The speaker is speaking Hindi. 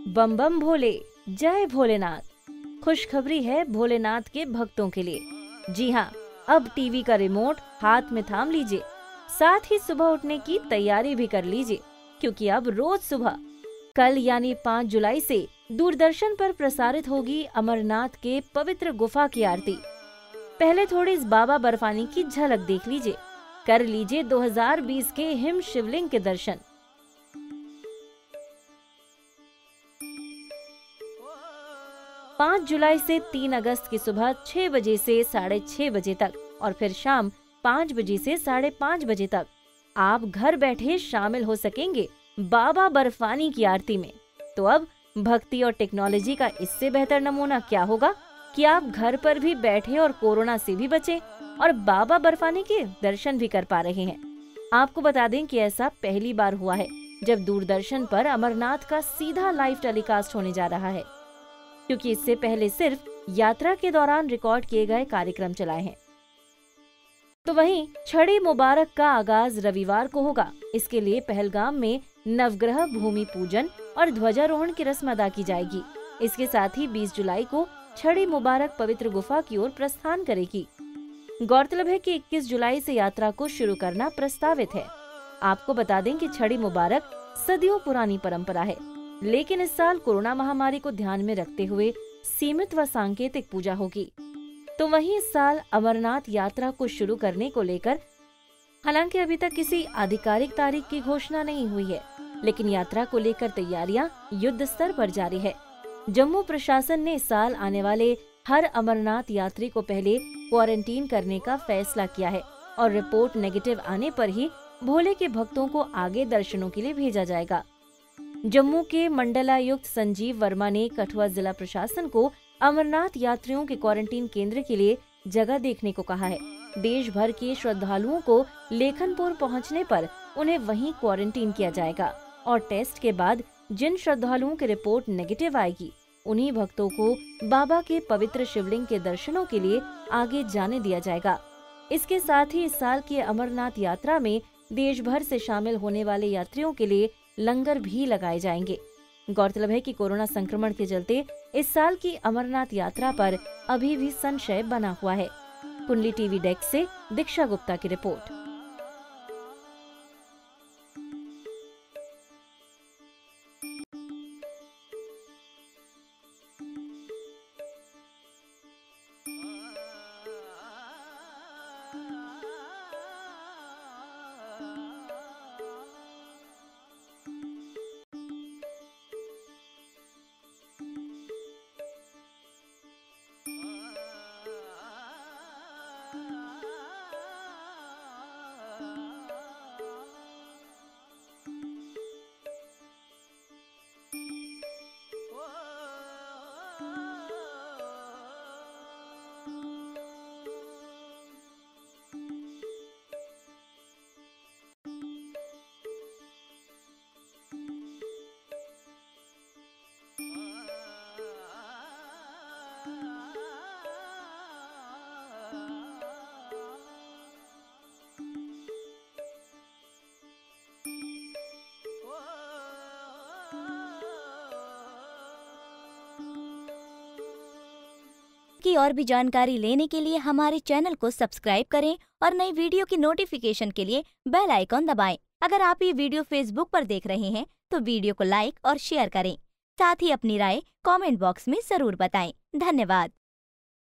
बम बम भोले, जय भोलेनाथ। खुशखबरी है भोलेनाथ के भक्तों के लिए। जी हाँ, अब टीवी का रिमोट हाथ में थाम लीजिए, साथ ही सुबह उठने की तैयारी भी कर लीजिए, क्योंकि अब रोज सुबह कल यानी 5 जुलाई से दूरदर्शन पर प्रसारित होगी अमरनाथ के पवित्र गुफा की आरती। पहले थोड़ी इस बाबा बर्फानी की झलक देख लीजिए, कर लीजिए 2020 के हिम शिवलिंग के दर्शन। पाँच जुलाई से 3 अगस्त की सुबह 6 बजे से 6:30 बजे तक और फिर शाम 5 बजे से 5:30 बजे तक आप घर बैठे शामिल हो सकेंगे बाबा बर्फानी की आरती में। तो अब भक्ति और टेक्नोलॉजी का इससे बेहतर नमूना क्या होगा कि आप घर पर भी बैठे और कोरोना से भी बचे और बाबा बर्फानी के दर्शन भी कर पा रहे हैं। आपको बता दें कि ऐसा पहली बार हुआ है जब दूरदर्शन पर अमरनाथ का सीधा लाइव टेलीकास्ट होने जा रहा है, क्योंकि इससे पहले सिर्फ यात्रा के दौरान रिकॉर्ड किए गए कार्यक्रम चलाए हैं। तो वहीं छड़ी मुबारक का आगाज रविवार को होगा। इसके लिए पहलगाम में नवग्रह भूमि पूजन और ध्वजारोहण की रस्म अदा की जाएगी। इसके साथ ही 20 जुलाई को छड़ी मुबारक पवित्र गुफा की ओर प्रस्थान करेगी। गौरतलब है कि 21 जुलाई से यात्रा को शुरू करना प्रस्तावित है। आपको बता दें कि छड़ी मुबारक सदियों पुरानी परंपरा है, लेकिन इस साल कोरोना महामारी को ध्यान में रखते हुए सीमित व सांकेतिक पूजा होगी। तो वहीं इस साल अमरनाथ यात्रा को शुरू करने को लेकर हालांकि अभी तक किसी आधिकारिक तारीख की घोषणा नहीं हुई है, लेकिन यात्रा को लेकर तैयारियां युद्ध स्तर पर जारी है। जम्मू प्रशासन ने इस साल आने वाले हर अमरनाथ यात्री को पहले क्वारंटीन करने का फैसला किया है और रिपोर्ट नेगेटिव आने पर ही भोले के भक्तों को आगे दर्शनों के लिए भेजा जाएगा। जम्मू के मंडलायुक्त संजीव वर्मा ने कठुआ जिला प्रशासन को अमरनाथ यात्रियों के क्वारंटीन केंद्र के लिए जगह देखने को कहा है। देश भर के श्रद्धालुओं को लेखनपुर पहुंचने पर उन्हें वहीं क्वारंटीन किया जाएगा और टेस्ट के बाद जिन श्रद्धालुओं की रिपोर्ट नेगेटिव आएगी उन्हीं भक्तों को बाबा के पवित्र शिवलिंग के दर्शनों के लिए आगे जाने दिया जाएगा। इसके साथ ही इस साल की अमरनाथ यात्रा में देश भर से शामिल होने वाले यात्रियों के लिए लंगर भी लगाए जाएंगे। गौरतलब है कि कोरोना संक्रमण के चलते इस साल की अमरनाथ यात्रा पर अभी भी संशय बना हुआ है। कुंडली टीवी डेस्क से दीक्षा गुप्ता की रिपोर्ट। की और भी जानकारी लेने के लिए हमारे चैनल को सब्सक्राइब करें और नई वीडियो की नोटिफिकेशन के लिए बेल आइकॉन दबाएं। अगर आप ये वीडियो फेसबुक पर देख रहे हैं तो वीडियो को लाइक और शेयर करें। साथ ही अपनी राय कमेंट बॉक्स में जरूर बताएं। धन्यवाद।